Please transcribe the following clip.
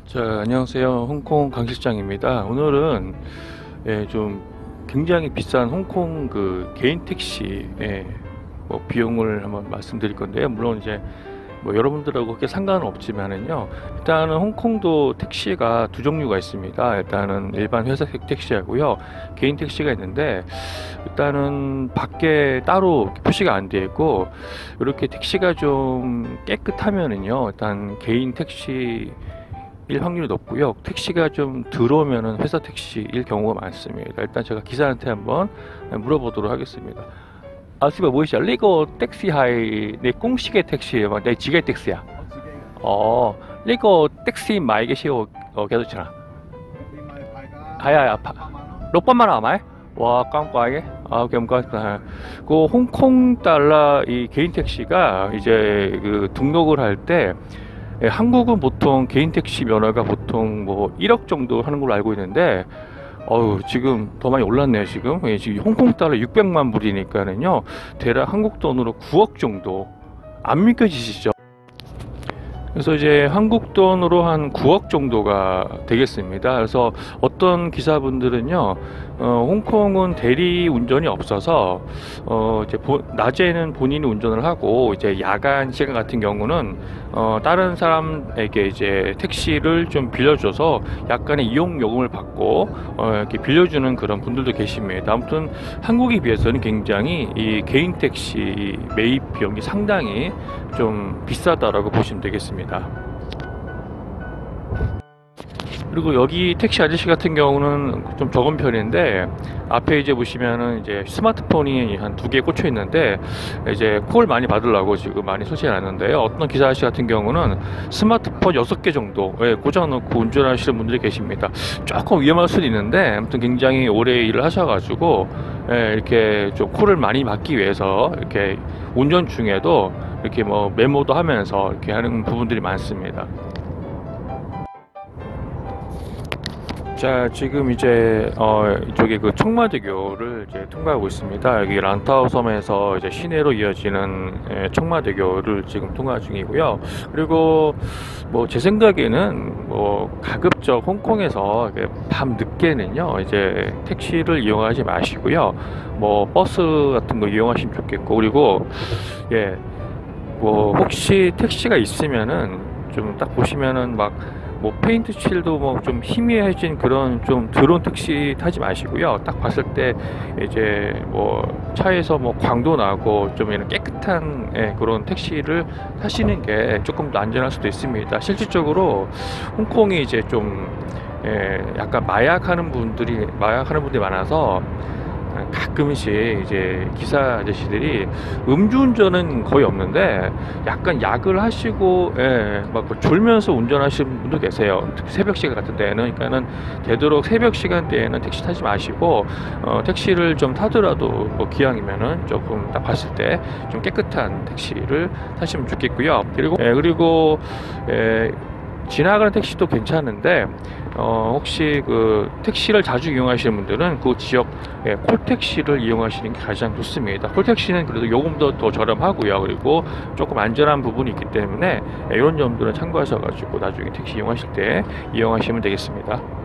자, 안녕하세요. 홍콩 강 실장입니다. 오늘은 좀 굉장히 비싼 홍콩 그 개인 택시 뭐 비용을 한번 말씀드릴 건데요. 물론 이제 뭐 여러분들하고 그렇게 상관은 없지만은요. 일단은 홍콩도 택시가 두 종류가 있습니다. 일단은 일반 회사 택시하고요. 개인 택시가 있는데 일단은 밖에 따로 표시가 안 되어 있고 이렇게 택시가 좀 깨끗하면은요. 일단 개인 택시 일 확률이 높고요. 택시가 좀 들어오면은 회사 택시일 경우가 많습니다. 일단 제가 기사한테 한번 물어보도록 하겠습니다. 아, 씨발 뭐이시야? 리고 택시 하이 내 공식의 택시 내 지게 택시야. 리고 택시 많이 계시오 계속잖아. 하야 록번만 아마이? 와 깜빡하게 겸가그 홍콩 달러 이 개인 택시가 이제 그 등록을 할때 한국은 보통 개인 택시 면허가 보통 뭐 1억 정도 하는 걸로 알고 있는데 지금 더 많이 올랐네요. 지금 홍콩 달러 600만 불이니까는요 대략 한국 돈으로 9억 정도. 안 믿겨지시죠? 그래서 이제 한국 돈으로 한 9억 정도가 되겠습니다. 그래서 어떤 기사분들은요, 홍콩은 대리 운전이 없어서, 이제 낮에는 본인이 운전을 하고, 이제 야간 시간 같은 경우는, 다른 사람에게 이제 택시를 좀 빌려줘서 약간의 이용 요금을 받고, 이렇게 빌려주는 그런 분들도 계십니다. 아무튼 한국에 비해서는 굉장히 이 개인 택시 매입 비용이 상당히 좀 비싸다라고 보시면 되겠습니다. 그리고 여기 택시 아저씨 같은 경우는 좀 적은 편인데 앞에 이제 보시면은 이제 스마트폰이 한 두 개 꽂혀 있는데 이제 콜 많이 받으려고 지금 많이 소식이 났는데요. 어떤 기사 아저씨 같은 경우는 스마트폰 6개 정도 꽂아놓고 운전하시는 분들이 계십니다. 조금 위험할 수도 있는데 아무튼 굉장히 오래 일을 하셔가지고 이렇게 좀 콜을 많이 받기 위해서 이렇게 운전 중에도 이렇게 뭐 메모도 하면서 이렇게 하는 부분들이 많습니다. 자, 지금 이제 이쪽에 그 청마대교를 이제 통과하고 있습니다. 여기 란타오 섬에서 이제 시내로 이어지는 청마대교를 지금 통과 중이고요. 그리고 뭐 제 생각에는 뭐 가급적 홍콩에서 밤 늦게는요 이제 택시를 이용하지 마시고요. 뭐 버스 같은 거 이용하시면 좋겠고, 그리고 뭐 혹시 택시가 있으면은 좀 딱 보시면은 막 뭐 페인트 칠도 뭐 좀 희미해진 그런 좀 드론 택시 타지 마시고요. 딱 봤을 때 이제 뭐 차에서 뭐 광도 나고 좀 이런 깨끗한 그런 택시를 타시는 게 조금 더 안전할 수도 있습니다. 실질적으로 홍콩이 이제 좀 약간 마약하는 분들이 많아서 가끔씩 이제 기사 아저씨들이 음주운전은 거의 없는데 약간 약을 하시고 막 졸면서 운전하시는 분도 계세요. 특히 새벽 시간 같은 데는. 그러니까는 되도록 새벽 시간대에는 택시 타지 마시고 택시를 좀 타더라도 뭐 기왕이면은 조금 딱 봤을 때 좀 깨끗한 택시를 타시면 좋겠고요. 그리고 지나가는 택시도 괜찮은데 혹시 그 택시를 자주 이용하시는 분들은 그 지역 콜택시를 이용하시는 게 가장 좋습니다. 콜택시는 그래도 요금도 더 저렴하고요. 그리고 조금 안전한 부분이 있기 때문에 이런 점들은 참고하셔가지고 나중에 택시 이용하실 때 이용하시면 되겠습니다.